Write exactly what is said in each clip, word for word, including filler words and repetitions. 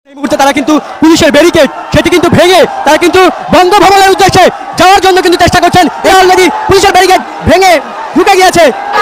এই মুহূর্তে তারা কিন্তু পুলিশের ব্যারিকেড সেটি কিন্তু ভেঙে তারা কিন্তু বঙ্গভবনের উদ্দেশ্যে যাওয়ার জন্য কিন্তু চেষ্টা করছেন। এ অলরেডি পুলিশের ব্যারিকেড ভেঙে ঢুকে গিয়েছে।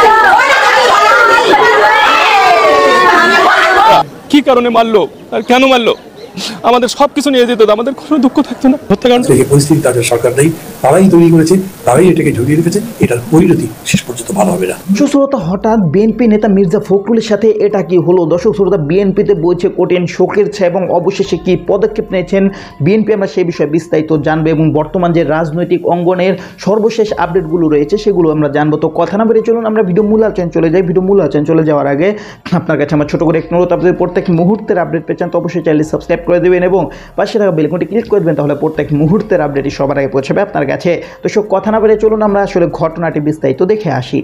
কি কারণে মারলো আর কেন মারলো আমাদের সবকিছু নিয়ে যেত, আমাদের কোনো দুঃখ থাকতো না। হত্যাকাণ্ড এই পরিস্থিতি তাদের সরকার নেই, তারাই তৈরি করেছে, তারাই এটাকে ঝুলিয়ে রেখেছে। এটার পরিণতি শেষ পর্যন্ত ভালো হবে না। সুশ্রোতা, হঠাৎ বিএনপি নেতা মির্জা ফখরুলের সাথে এটা কি হলো? দর্শক শ্রোতা, বিএনপিতে বইছে কঠিন শোকের ছায়া এবং অবশেষে কি পদক্ষেপ নিয়েছেন বিএনপি, আমরা সেই বিষয়ে বিস্তারিত জানবো এবং বর্তমান যে রাজনৈতিক অঙ্গনের সর্বশেষ আপডেটগুলো রয়েছে সেগুলো আমরা জানবো। তো কথা না বেরিয়ে চলুন আমরা ভিডিও মূল আলোচনায় চলে যাই। ভিডিও মূল আলোচনায় চলে যাওয়ার আগে আপনার কাছে আমার ছোট করে এক অনুরোধ, আপনাদের প্রত্যেক মুহূর্তের আপডেট পেয়েছেন তো অবশ্যই চ্যানেলটি সাবস্ক্রাইব করে দেবেন এবং পাশে থাকা বেল আইকনটি ক্লিক করে দেবেন, তাহলে প্রত্যেক মুহূর্তের আপডেটই সবার আগে পৌঁছাবে আপনার কাছে। তো সব কথা না বেরিয়ে চলুন আমরা আসলে ঘটনাটি বিস্তারিত দেখে আসি।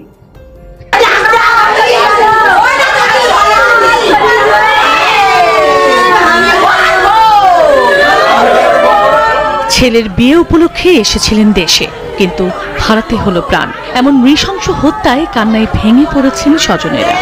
ছেলের বিয়ে উপলক্ষে এসেছিলেন দেশে, কিন্তু হারাতে হলো প্রাণ। এমন নৃশংস হত্যায় কান্নায় ভেঙে পড়েছেন স্বজনেরা।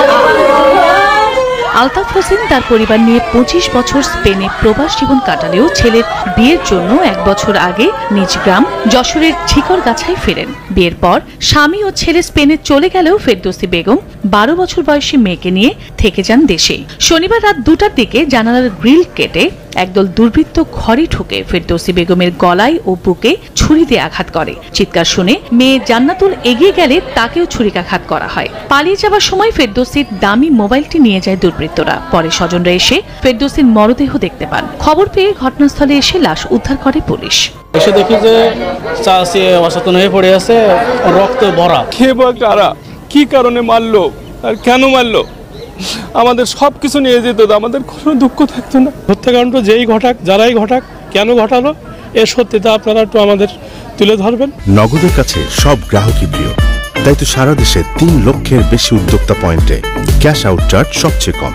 আলতাফ হোসেন তার পরিবার নিয়ে পঁচিশ বছর স্পেনে প্রবাস জীবন কাটালেও ছেলের বিয়ের জন্য এক বছর আগে নিজ গ্রাম যশোরের ঝিকরগাছায় ফেরেন। বিয়ের পর স্বামী ও ছেলে স্পেনে চলে গেলেও ফেরদৌসী বেগম বারো বছর বয়সী মেয়েকে নিয়ে থেকে যান দেশে। শনিবার রাত দুটার দিকে জানালার গ্রিল কেটে একদল দুর্বৃত্ত ঘরে ঢুকে ফেরদৌসী বেগমের গলায় ও বুকে ছুরি দিয়ে আঘাত করে। চিৎকার শুনে মেয়ে জান্নাতুল এগিয়ে গেলে তাকেও ছুরিকাঘাত করা হয়। পালিয়ে যাবার সময় ফেরদৌসীর দামি মোবাইলটি নিয়ে যায় দুর্বৃত্তরা। পরে স্বজনরা এসে ফেরদৌসীর মরদেহ দেখতে পান। খবর পেয়ে ঘটনাস্থলে এসে লাশ উদ্ধার করে পুলিশ। এসে দেখি যে চাষি অচেতন হয়ে পড়ে আছে, রক্ত ভরা। কে বা কারা কি কারণে মারলো আর কেন মারলো আমাদের সবকিছু নিয়ে যেত, আমাদের কোনো দুঃখ থাকতো না। হত্যাকাণ্ড যেই ঘটাক, যারাই ঘটাক, কেন ঘটালো এর সত্যিটা আপনারা একটু আমাদের তুলে ধরবেন। নগদের কাছে সব গ্রাহকই প্রিয়, তাই তো সারা দেশে তিন লক্ষের বেশি উদ্যোক্তা পয়েন্টে ক্যাশ আউট চার্জ সবচেয়ে কম।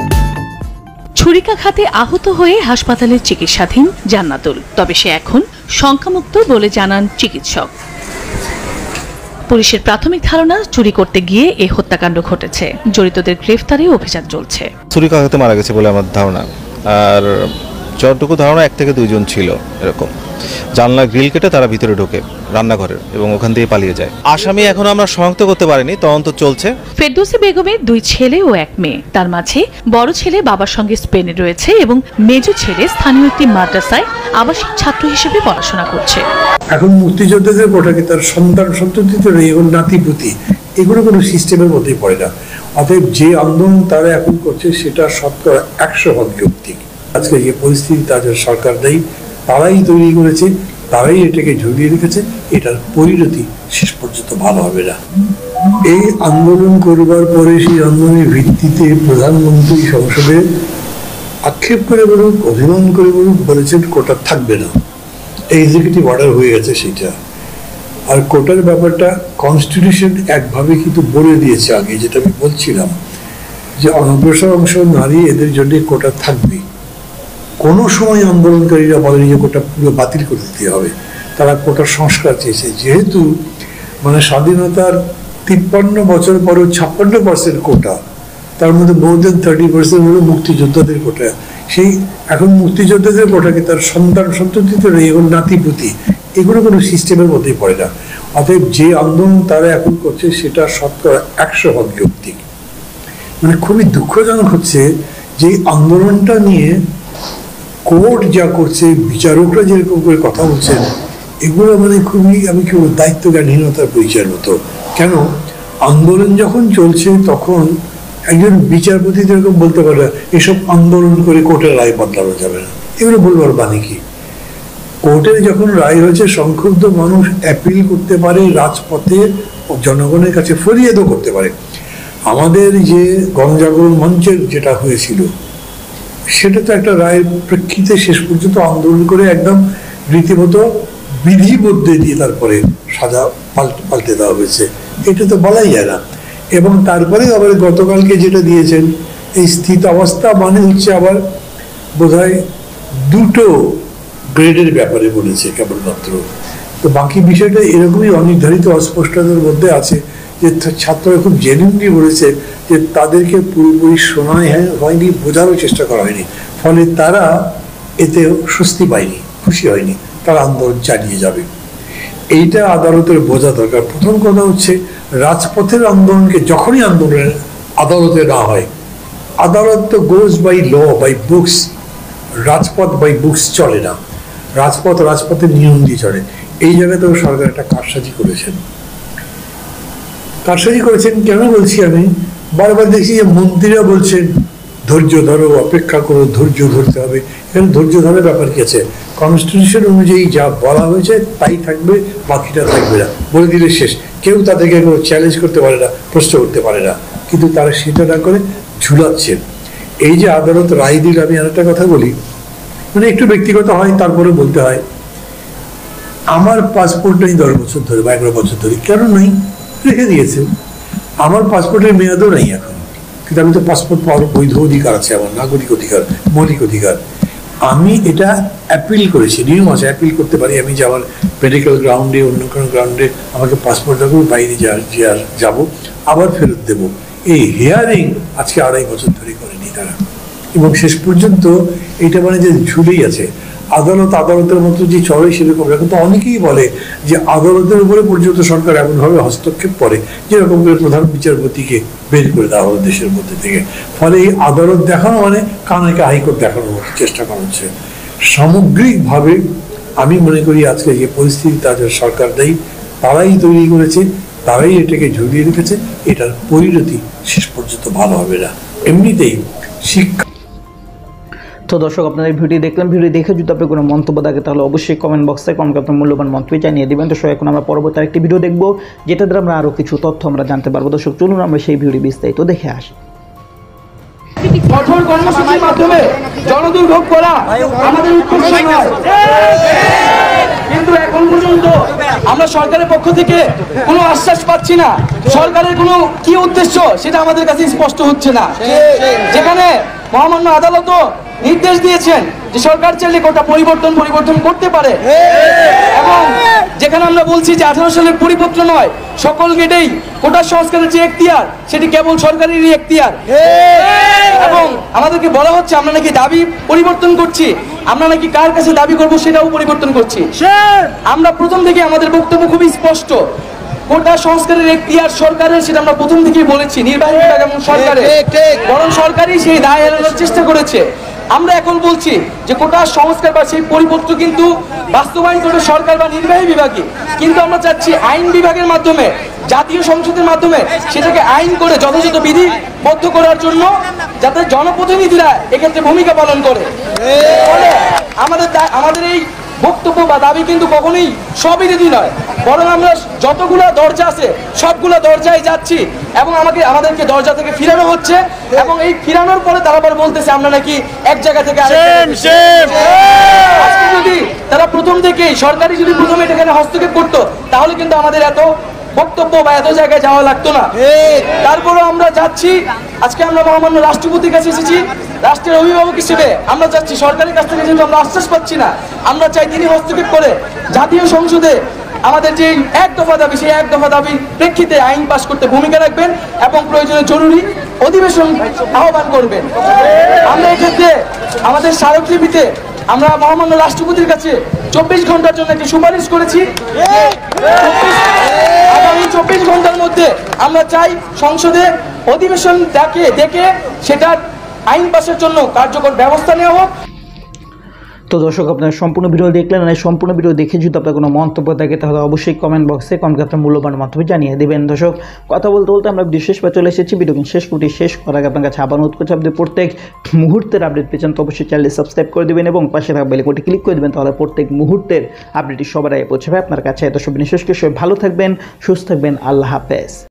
ছুরিকাঘাতে আহত হয়ে হাসপাতালে চিকিৎসাধীন জান্নাতুল, তবে সে এখন শঙ্কামুক্ত বলে জানান চিকিৎসক। পুলিশের প্রাথমিক ধারণা চুরি করতে গিয়ে এই হত্যাকাণ্ড ঘটেছে। জড়িতদের গ্রেফতারে অভিযান চলছে। ছুরিকাঘাতে মারা গেছে বলে আমার ধারণা, আর যতটুকু ধারণা এক থেকে দুইজন ছিল এরকম। জানলা গ্রিল কেটে তারা ভিতরে ঢোকে রান্নাঘরের এবং ওখান দিয়ে পালিয়ে যায়। আসামি এখন আমরা শনাক্ত করতে পারিনি, তদন্ত চলছে। ফেরদৌসী বেগমের দুই ছেলে ও এক মেয়ে, তার মাঝে বড় ছেলে বাবার সঙ্গে স্পেনে রয়েছে এবং মেজো ছেলে স্থানীয় একটি মাদ্রাসায় আবাসিক ছাত্র হিসেবে পড়াশোনা করছে। এখন মুক্তিযোদ্ধাদের কোটাকে তার সন্তান সন্ততিতে এবং নাতিপুতি এগুলো কোনো সিস্টেমের মধ্যেই পড়ে না। অতএব যে আন্দোলন তারা এখন করছে সেটা শতকরা একশো ভাগ যৌক্তিক। আজকে যে পরিস্থিতি তাদের সরকার নেই, তারাই তৈরি করেছে, তারাই এটাকে ঝুলিয়ে রেখেছে। এটার পরিণতি শেষ পর্যন্ত ভালো হবে না। এই আন্দোলন করবার পরে সেই আন্দোলনের ভিত্তিতে প্রধানমন্ত্রী সংসদে আক্ষেপ করে বলুক, অভিমান করে বলুক, বলেছেন কোটা থাকবে না। এক্সিকিউটিভ অর্ডার হয়ে গেছে সেটা। আর কোটার ব্যাপারটা কনস্টিটিউশন একভাবে কিন্তু বলে দিয়েছে আগে, যেটা আমি বলছিলাম যে অনগ্রসর অংশ নারী এদের জন্য কোটা থাকবে। কোনো সময় আন্দোলনকারীরা বলেনি যে কোটা পুরো বাতিল করে দিতে হবে। তারা কোটার সংস্কার চেয়েছে। যেহেতু মানে স্বাধীনতার তিপ্পান্ন বছর পরেও ছাপ্পান্ন পার্সেন্ট কোটা, তার মধ্যে মোর দেন থার্টি পার্সেন্ট হলো মুক্তিযোদ্ধাদের কোটা। সেই এখন মুক্তিযোদ্ধাদের কোটাকে তার সন্তান সন্ততিতে এবং নাতিপুতি এগুলো কোনো সিস্টেমের মধ্যেই পড়ে না। অতএব যে আন্দোলন তারা এখন করছে সেটা শতকরা একশো ভাগ যৌক্তিক। মানে খুবই দুঃখজনক হচ্ছে যে আন্দোলনটা নিয়ে কোর্ট যা করছে, বিচারকরা যেরকম করে কথা বলছেন, এগুলো মানে খুবই আমি কি বলবো দায়িত্ব জ্ঞানহীনতার পরিচয়ের মতো। কেন আন্দোলন যখন চলছে তখন একজন বিচারপতি যেরকম বলতে পারে এসব আন্দোলন করে কোর্টের রায় বদলানো যাবে না, এগুলো বলবার বাণী কি? কোর্টের যখন রায় হয়েছে সংক্ষুব্ধ মানুষ অ্যাপিল করতে পারে, রাজপথে জনগণের কাছে ফরিয়াদও করতে পারে। আমাদের যে গণজাগরণ মঞ্চের যেটা হয়েছিল সেটা তো একটা রায়ের প্রেক্ষিতে শেষ পর্যন্ত আন্দোলন করে একদম রীতিমতো বিধিবদ্ধ দিয়ে তারপরে সাজা পাল্টে পাল্টে দেওয়া হয়েছে। এটা তো বলাই যায় না। এবং তারপরে আবার গতকালকে যেটা দিয়েছেন এই স্থিত অবস্থা মানে হচ্ছে আবার বোধহয় দুটো গ্রেডের ব্যাপারে বলেছে কেবলমাত্র। তো বাকি বিষয়টা এরকমই অনির্ধারিত অস্পষ্টতার মধ্যে আছে। যে ছাত্ররা খুব জেনুইনলি বলেছে যে তাদেরকে পুরোপুরি শোনা হয়নি, বোঝানোর চেষ্টা করা হয়নি, ফলে তারা এতে স্বস্তি পায়নি, খুশি হয়নি, তারা আন্দোলন চালিয়ে যাবে। এইটা আদালতের বোঝা দরকার। প্রথম কথা হচ্ছে রাজপথের আন্দোলনকে যখনই আন্দোলনের আদালতে না হয়, আদালত তো goes by law by books, রাজপথ বাই বুকস চলে না, রাজপথ রাজপথের নিয়ম দিয়ে চলে। এই জায়গাতেও সরকার একটা কারসাজি করেছেন। কারসাজি করেছেন কেন বলছি আমি, বারবার দেখছি যে মন্ত্রীরা বলছেন ধৈর্য ধরো, অপেক্ষা করো, ধৈর্য ধরতে হবে। এখানে ধৈর্য ধরার ব্যাপার কি আছে? কনস্টিটিউশন অনুযায়ী যা বলা হয়েছে তাই থাকবে, বাকিটা থাকবে না, বলে দিলে শেষ। কেউ তাদেরকে কোনো চ্যালেঞ্জ করতে পারে না, প্রশ্ন করতে পারে না, কিন্তু তারা সেটা না করে ঝুলাচ্ছেন। এই যে আদালত রায় দিল, আমি আর একটা কথা বলি, মানে একটু ব্যক্তিগত হয়, তারপরে বলতে হয়, আমার পাসপোর্ট নেই দশ বছর ধরে বা এগারো বছর ধরে, কেন নেই? রেখে দিয়েছে। আমার পাসপোর্টের মেয়াদও নেই এখন, কিন্তু আমি তো পাসপোর্ট পাওয়ার বৈধ অধিকার আছে, আমার নাগরিক অধিকার, মৌলিক অধিকার। আমি এটা অ্যাপিল করেছি, নিয়ম আছে, অ্যাপিল করতে পারি আমি, যে আমার মেডিকেল গ্রাউন্ডে অন্য কোনো গ্রাউন্ডে আমাকে পাসপোর্ট রাখবো, বাইরে যা যাবো আবার ফেরত দেবো। এই হিয়ারিং আজকে আড়াই বছর ধরে করেনি তারা, এবং শেষ পর্যন্ত এটা মানে যে ঝুলেই আছে। আদালত আদালতের মতো যে চলে সেরকম, কিন্তু অনেকেই বলে যে আদালতের উপরে পর্যন্ত সরকার এমনভাবে হস্তক্ষেপ করে যেরকম করে প্রধান বিচারপতিকে বের করে দেওয়া হলো দেশের মধ্যে থেকে। ফলে এই আদালত দেখানো মানে কানাকে হাইকোর্ট দেখানোর চেষ্টা করা হচ্ছে। সামগ্রিকভাবে আমি মনে করি আজকে যে পরিস্থিতি তাদের সরকার দেয়, তারাই তৈরি করেছে, তারাই এটাকে ঝুলিয়ে রেখেছে। এটার পরিণতি শেষ পর্যন্ত ভালো হবে না। এমনিতেই শিক্ষা। তো দর্শক, আপনারা এই ভিডিও দেখলাম, ভিডিও দেখে যদি আপনি কোনো মন্তব্য থাকে তাহলে অবশ্যই কমেন্ট বক্সে কমেন্ট আপনার মূল্যবান মন্তব্য জানিয়ে দেবেন। দর্শক, এখন আমরা পরবর্তী আরেকটি ভিডিও দেখবো, যেটা দ্বারা আমরা আরও কিছু তথ্য আমরা জানতে পারবো। দর্শক, চলুন আমরা সেই ভিডিও বিস্তারিত দেখে আসি। কঠোর কর্মসূচির মাধ্যমে জনদুর্ভোগ করা আমাদের উদ্দেশ্য নয়, কিন্তু এখন পর্যন্ত আমরা সরকারের পক্ষ থেকে কোনো আশ্বাস পাচ্ছি না। সরকারের কোনো কি উদ্দেশ্য সেটা আমাদের কাছে স্পষ্ট হচ্ছে না। যেখানে মহামান্য আদালতও নির্দেশ দিয়েছেন যে সরকার চাইলে কোটা পরিবর্তন পরিবর্তন করতে পারে, এবং যেখানে আমরা বলছি যে আঠারো সালের পরিপত্র নয়, সকল গেটেই কোটা সংস্কারের যে এখতিয়ার সেটি কেবল সরকারেরই এখতিয়ার, এবং আমাদেরকে বলা হচ্ছে আমরা নাকি দাবি পরিবর্তন করছি, আমরা নাকি কার কাছে দাবি করব সেটাও পরিবর্তন করছি। আমরা প্রথম থেকে আমাদের বক্তব্য খুবই স্পষ্ট, কোটা সংস্কারের এখতিয়ার সরকারের, সেটা আমরা প্রথম থেকেই বলেছি। নির্বাহী বিভাগ এবং সরকারের, বরং সরকারই সেই দায় এড়ানোর চেষ্টা করেছে। আমরা এখন বলছি যে কোটা সংস্কার বা সেই পরিপত্র কিন্তু বাস্তবায়ন করবে সরকার বা নির্বাহী বিভাগই, কিন্তু আমরা চাচ্ছি আইন বিভাগের মাধ্যমে, জাতীয় সংসদের মাধ্যমে সেটাকে আইন করে যথাযথ বিধিবদ্ধ করার জন্য, যাতে জনপ্রতিনিধিরা এক্ষেত্রে ভূমিকা পালন করে। ফলে আমাদের আমাদের এই বক্তব্য বা দাবি কিন্তু কখনোই স্ববিরোধী নয়, বরং আমরা যতগুলো দরজা আছে সবগুলো দরজায় যাচ্ছি, এবং আমাকে আমাদেরকে দরজা থেকে ফিরানো হচ্ছে, এবং এই ফিরানোর পরে তারা আবার বলতেছে আমরা নাকি এক জায়গা থেকে আজকে যদি তারা প্রথম থেকেই সরকারি যদি প্রথমে এখানে হস্তক্ষেপ করতো তাহলে কিন্তু আমাদের এত বক্তব্য বা এত জায়গায় যাওয়া লাগতো না। তারপরও আমরা যাচ্ছি, আজকে আমরা মহামান্য রাষ্ট্রপতির কাছে এসেছি, রাষ্ট্রের অভিভাবক হিসেবে আমরা চাচ্ছি সরকারের কাছ থেকে যেহেতু আমরা আশ্বাস পাচ্ছি না, আমরা চাই তিনি হস্তক্ষেপ করে জাতীয় সংসদে আমাদের যে এক দফা দাবি, সেই এক দফা দাবির প্রেক্ষিতে আইন পাস করতে ভূমিকা রাখবেন এবং প্রয়োজনে জরুরি অধিবেশন আহ্বান করবেন। আমরা এক্ষেত্রে আমাদের স্মারকলিপিতে আমরা মহামান্য রাষ্ট্রপতির কাছে চব্বিশ ঘন্টার জন্য একটি সুপারিশ করেছি। আগামী চব্বিশ ঘন্টার মধ্যে আমরা চাই সংসদে অধিবেশন ডাকে ডেকে সেটার আইন পাসের জন্য কার্যকর ব্যবস্থা নেওয়া হোক। তো দর্শক, আপনারা সম্পূর্ণ ভিডিও দেখলেন, আর সম্পূর্ণ ভিডিও দেখে যদি আপনার কোনো মন্তব্য থাকে তাহলে অবশ্যই কমেন্ট বক্সে কমেন্ট আপনার মূল্যবান মন্তব্য জানিয়ে দেবেন। দর্শক, কথা বলতে বলতে আমরা বিশেষ পা চলে এসেছি, ভিডিও শেষ করতে শেষ করার আগে আপনার কাছে আবার অনুরোধ করছি, আপনি প্রত্যেক মুহূর্তের আপডেট পেয়েছেন তো অবশ্যই চ্যানেলটি সাবস্ক্রাইব করে দেবেন এবং পাশে থাকা বেল আইকনটি ক্লিক করে দেবেন, তাহলে প্রত্যেক মুহূর্তের আপডেটটি সবার আগে পৌঁছাবে আপনার কাছে। এত সব বিশেষ করে সবাই ভালো থাকবেন, সুস্থ থাকবেন, আল্লাহ হাফেজ।